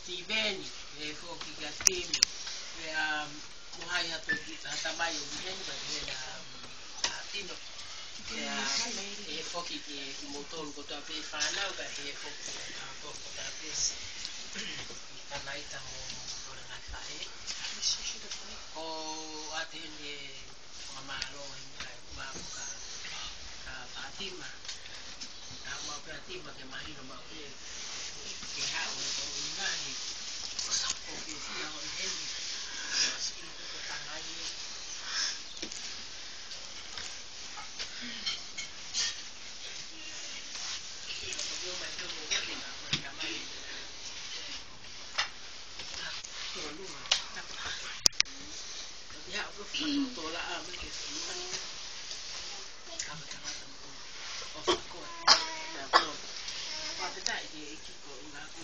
ti beni e foki ga temi e mohai hato ki hatabai o biheni ba hena tino e foki ki motol ko ta pe whanau ka e foki ko ta pe ka naita mo ora na whae o atene mamalo ka mapuka ka patima ka mapatima ke mahino ma ke hao ko ingani o ke sia o heni sino ko tangai yo mai to mo ke na ka mai to luma ya ko to la a me ke ka ka o ko na ko pa ta ke ki ko na